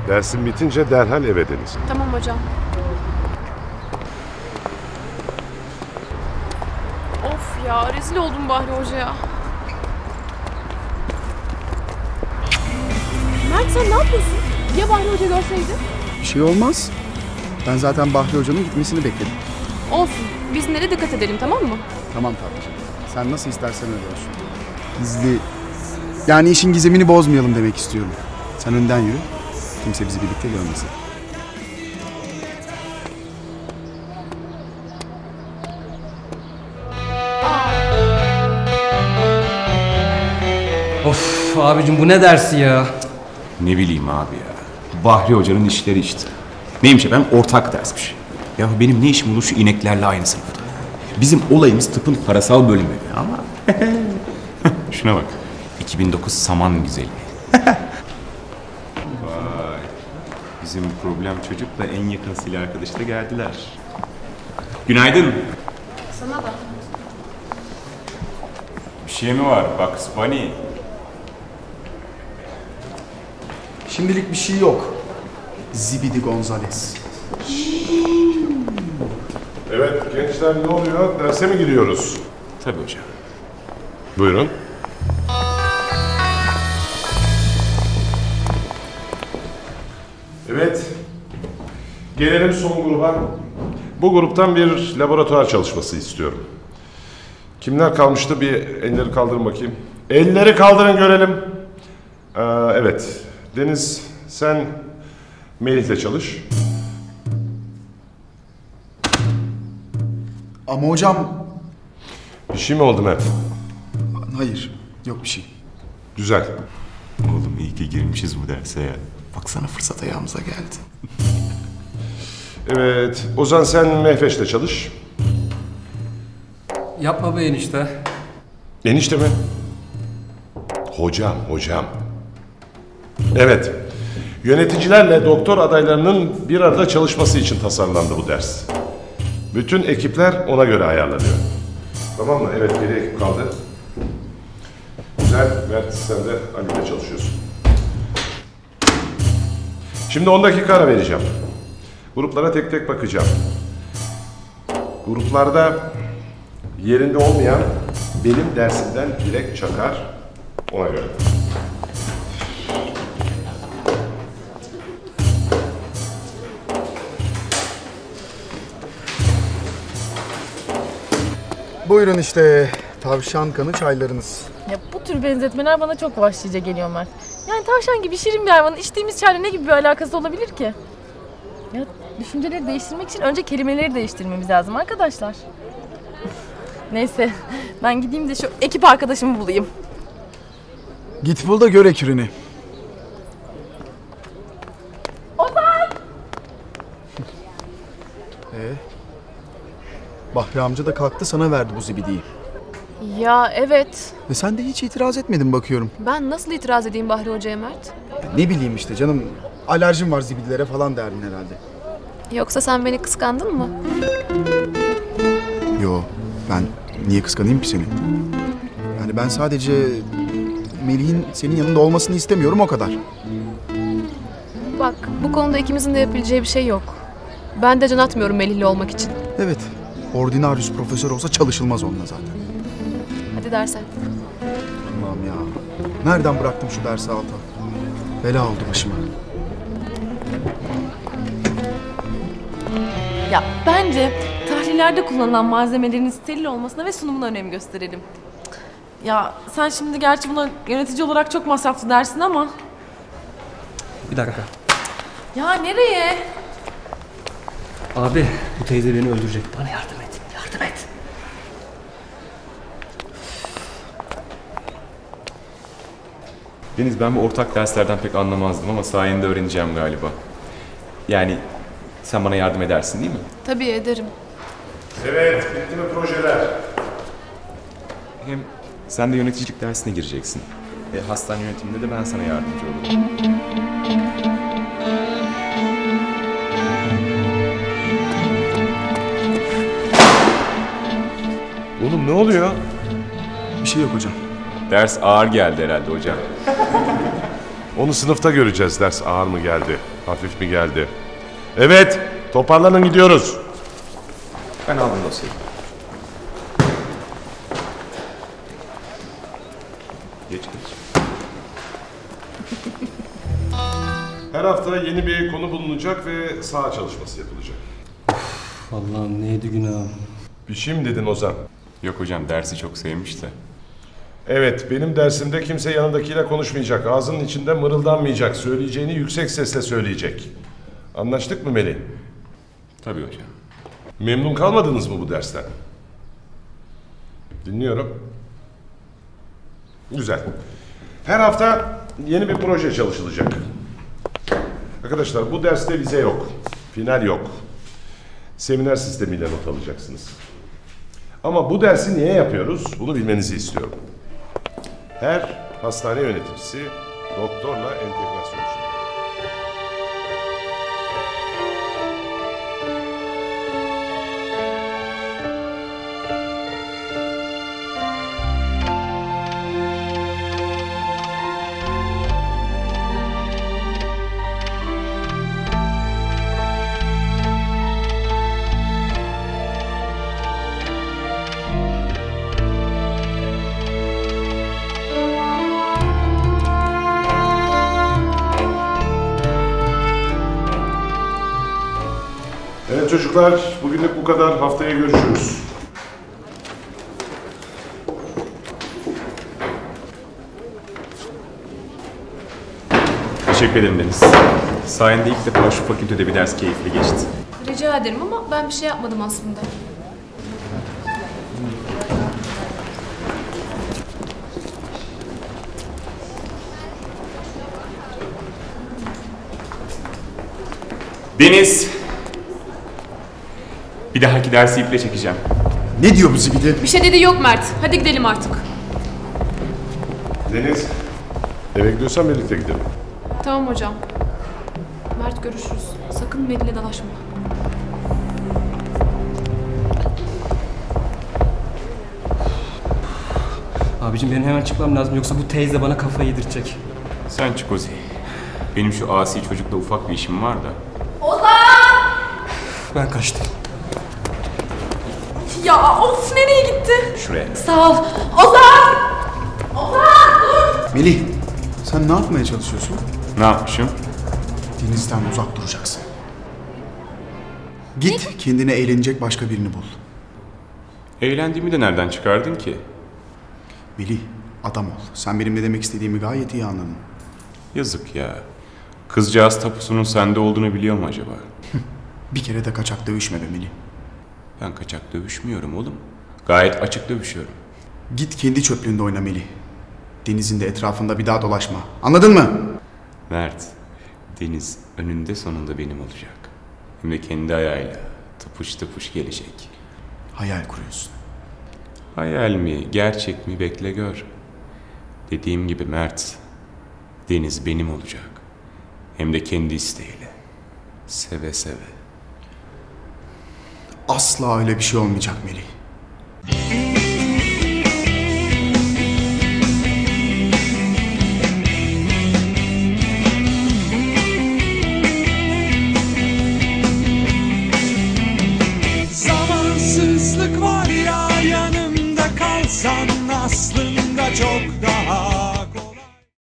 Dersin bitince derhal eve Deniz. Tamam hocam. Of ya, rezil oldum Bahri Hoca'ya. Mert sen ne yapıyorsun? Ya Bahri Hoca görseydi? Bir şey olmaz. Ben zaten Bahri Hoca'nın gitmesini bekledim. Olsun. Biz nereye dikkat edelim, tamam mı? Tamam tatlım. Sen nasıl istersen öyle olsun. Gizli... Yani işin gizemini bozmayalım demek istiyorum. Sen önden yürü. Kimse bizi birlikte görmesin. Of abicim bu ne dersi ya? Ne bileyim abi ya. Bahri Hoca'nın işleri işte. Neymiş efendim? Ortak dersmiş. Ya benim ne işim olur şu ineklerle aynı sınıfta? Bizim olayımız tıpın parasal bölümü ama... Şuna bak. 2009 saman güzeli. Vay. Bizim problem çocukla en yakın silah arkadaşı da geldiler. Günaydın. Sana da. Bir şey mi var? Bak Bunny. Şimdilik bir şey yok. Zibidi Gonzales. Evet gençler, ne oluyor? Derse mi giriyoruz? Tabii hocam. Buyurun. Evet. Gelelim son gruba. Bu gruptan bir laboratuvar çalışması istiyorum. Kimler kalmıştı? Bir elleri kaldırın bakayım. Elleri kaldırın görelim. Evet. Deniz, sen Melih'le çalış. Ama hocam... Bir şey mi oldu Mert? Hayır, yok bir şey. Güzel. Oğlum iyi ki girmişiz bu derse ya. Baksana fırsat ayağımıza geldi. Evet. Ozan, sen Mehveş'le çalış. Yapma be enişte. Enişte mi? Hocam. Evet. Yöneticilerle doktor adaylarının bir arada çalışması için tasarlandı bu ders. Bütün ekipler ona göre ayarlanıyor. Tamam mı? Evet, bir ekip kaldı. Güzel. Mert, sen de Ali'yle çalışıyorsun. Şimdi 10 dakika ara vereceğim. Gruplara tek tek bakacağım. Gruplarda yerinde olmayan benim dersimden direkt çakar, ona göre. Buyurun işte tavşan kanı çaylarınız. Ya bu tür benzetmeler bana çok vahşice geliyor Mert. Yani tavşan gibi şirin bir hayvanın içtiğimiz çayla ne gibi bir alakası olabilir ki? Ya düşünceleri değiştirmek için önce kelimeleri değiştirmemiz lazım arkadaşlar. Neyse ben gideyim de şu ekip arkadaşımı bulayım. Git bul da gör ekürünü. Ozan! Bahri amca da kalktı sana verdi bu zibidiyi. Ya evet. Ve sen de hiç itiraz etmedin bakıyorum. Ben nasıl itiraz edeyim Bahri Hoca'ya Mert? Ya ne bileyim işte canım, alerjim var zibidilere falan derdin herhalde. Yoksa sen beni kıskandın mı? Yo, ben niye kıskanayım ki seni? Yani ben sadece Melih'in senin yanında olmasını istemiyorum, o kadar. Bak, bu konuda ikimizin de yapabileceği bir şey yok. Ben de can atmıyorum Melih'le olmak için. Evet, ordinarius profesör olsa çalışılmaz onunla zaten. Hadi derse. Allah'ım ya, nereden bıraktım şu dersi alta? Bela oldu başıma. Ya bence tahlillerde kullanılan malzemelerin steril olmasına ve sunumuna önem gösterelim. Ya sen şimdi gerçi buna yönetici olarak çok masraflı dersin ama... Bir dakika. Ya nereye? Abi bu teyze beni öldürecek. Bana yardım et. Yardım et. Deniz, ben bu ortak derslerden pek anlamazdım ama sayende öğreneceğim galiba. Yani sen bana yardım edersin değil mi? Tabii ederim. Evet, bitti mi projeler? Hem sen de yöneticilik dersine gireceksin. Hastane yönetiminde de ben sana yardımcı olurum. Oğlum ne oluyor? Bir şey yok hocam. Ders ağır geldi herhalde hocam. Onu sınıfta göreceğiz. Ders ağır mı geldi, hafif mi geldi? Evet, toparlanın gidiyoruz. Ben aldım dosyayı. Geç geç. Her hafta yeni bir konu bulunacak ve saha çalışması yapılacak. Allah'ım neydi günahım. Bir şey mi dedin Ozan? Yok hocam dersi çok sevmiş de. Evet, benim dersimde kimse yanındakiyle konuşmayacak. Ağzının içinde mırıldanmayacak. Söyleyeceğini yüksek sesle söyleyecek. Anlaştık mı Melih? Tabii hocam. Memnun kalmadınız mı bu dersten? Dinliyorum. Güzel. Her hafta yeni bir proje çalışılacak. Arkadaşlar bu derste vize yok. Final yok. Seminer sistemiyle not alacaksınız. Ama bu dersi niye yapıyoruz? Bunu bilmenizi istiyorum. Her hastane yöneticisi doktorla entegrasyon için. Evet çocuklar, bugünlük bu kadar. Haftaya görüşürüz. Teşekkür ederim Deniz. Sayende ilk defa şu fakültede bir ders keyifli geçti. Rica ederim ama ben bir şey yapmadım aslında. Deniz! Bir dahaki dersi iple çekeceğim. Ne diyor bu zibidi? Bir şey dediği yok Mert. Hadi gidelim artık. Deniz, eve gidiyorsan birlikte gidelim. Tamam hocam. Mert görüşürüz. Sakın Melih'le dalaşma. Abicim benim hemen çıkmam lazım yoksa bu teyze bana kafayı yedirecek. Sen çık Ozi. Benim şu asi çocukla ufak bir işim var da. Ben kaçtım. Ya of nereye gitti? Şuraya. Sağ ol. Ozan! Melih, sen ne yapmaya çalışıyorsun? Ne yapmışım? Denizden uzak duracaksın. Git kendine eğlenecek başka birini bul. Eğlendiğimi de nereden çıkardın ki? Melih, adam ol. Sen benim ne demek istediğimi gayet iyi anladın. Yazık ya. Kızcağız tapusunun sende olduğunu biliyor mu acaba? Bir kere de kaçak dövüşme be Melih. Ben kaçak dövüşmüyorum oğlum. Gayet açık dövüşüyorum. Git kendi çöplüğünde oyna Melih. Denizin de etrafında bir daha dolaşma. Anladın mı? Mert, Deniz önünde sonunda benim olacak. Hem de kendi ayağıyla tıpış tıpış gelecek. Hayal kuruyorsun. Hayal mi, gerçek mi bekle gör. Dediğim gibi Mert, Deniz benim olacak. Hem de kendi isteğiyle. Seve seve. Asla öyle bir şey olmayacak Melih. Zamansızlık var ya yanımda kalsan aslında çok daha